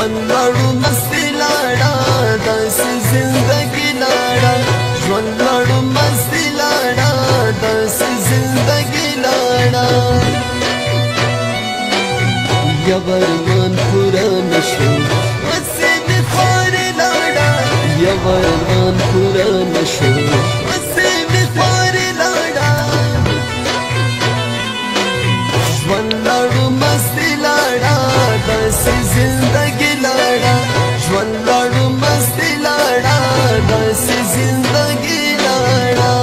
ژوند لړو مستي لاړه داسې زندګي لاړه ژوند لړو مستي لاړه داسې زندګي لاړه یو ارمان پوره نشو وسې مې خوارې لاړه یو ارمان پوره نشو وسې مې خوارې لاړه ژوند لړو مستي لاړه داسې زندګي لاړه ژوند لړو مستي لاړه داسې زندګي لاړه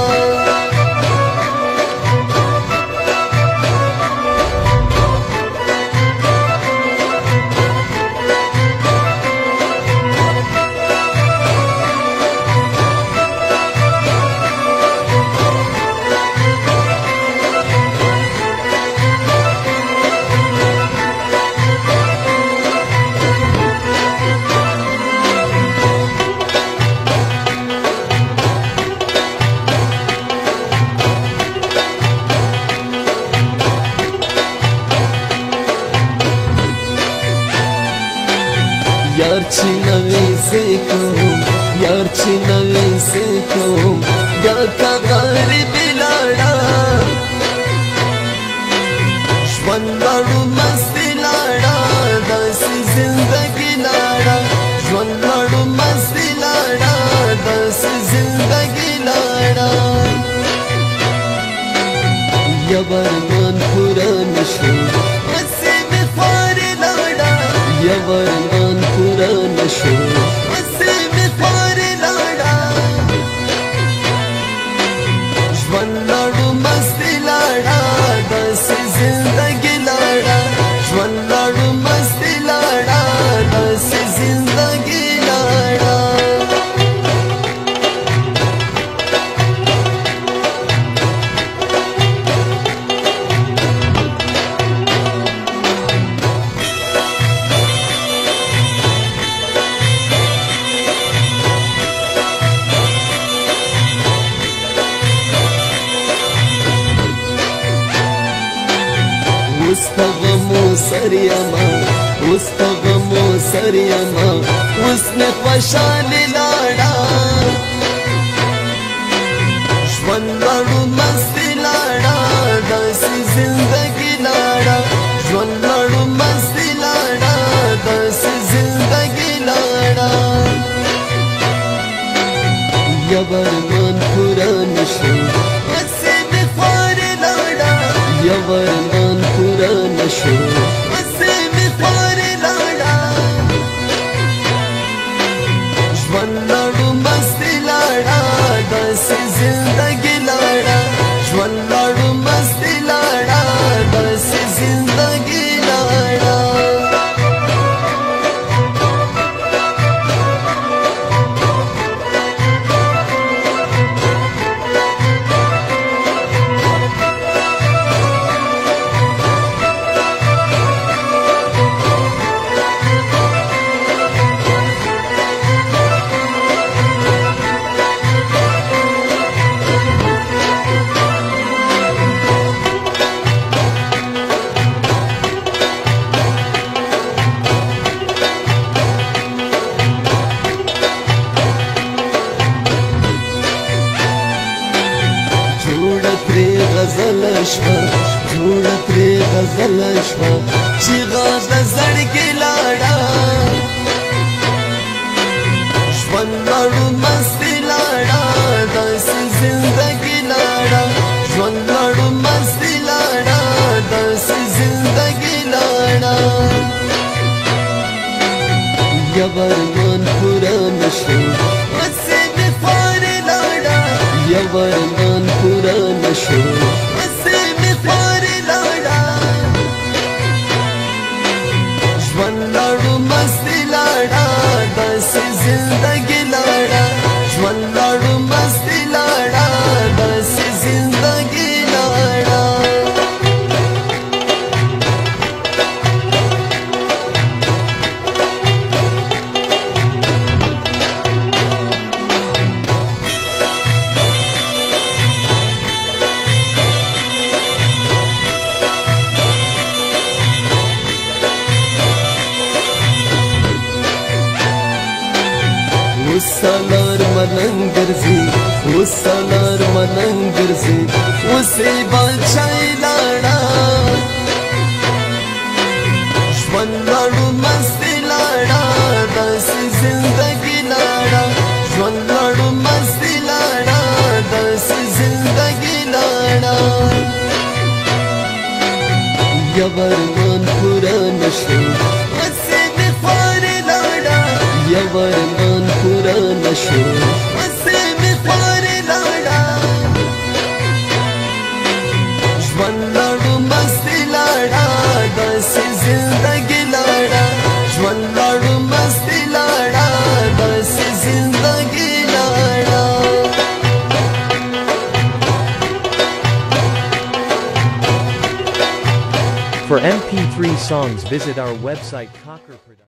یار چې نوې سې کوم یار چې نوې سې کوم بیا کا غریبي لاړه ژوند لړو مستي لاړه داسې زندګي لاړه ژوند لړو مستي لاړه داسې زندګي لاړه یو ارمان پوره نشو وسې مې خوارې لاړه یو ارمان پوره نشو وسې مې خوارې لاړه ژوند لړو مستي لاړه داسې زندګي لاړه ژوند لړو مستي لاړه داسې زندګي لاړه وستغمو سريما وستغمو سريما وسمي خوشالي لاړه ژوند لړو مستي لاړه داسې زندګي لاړه ژوند لړو مستي لاړه داسې زندګي لاړه یو ارمان پوره نشو وسې مې خوارې لاړه یو ارمان پوره نشو وسې مې خوارې لاړه ژوند لړو مستي لاړه داسې زندګي لاړه ژوند لړو مستي لاړه داسې زندګي لاړه غزل شوا جوړه پرې غزل شوا چې غاز زړګي لاړه ژوند لړو مستي لاړه داسې زندګي لاړه ژوند لړو مستي لاړه داسې زندګي لاړه یو ارمان پوره نشو وسې مې خوارې لاړه یو ارمان پوره نشو وسې مې خوارې لاړه ژوند لړو مستي لاړه داسې زندګي لاړه ژوند لړو مستي لاړه داسې زندګي لاړه وسالار ملنګر زی وسالار ملنګر زی وسې بادشاہي لاړه ژوند لاړو مستي لاړه داسې زندګي لاړه ژوند لاړو مستي لاړه داسې زندګي لاړه یو ارمان پورا نشو وسې مې خوارې لاړه یو ارمان پورا نشو وسې مې خوارې لاړه ژوند لاړو مستي لاړه داسې زندګي لاړه ژوند لاړو مستي لاړه داسې زندګي لاړه For MP3 songs visit our website Cocker Production.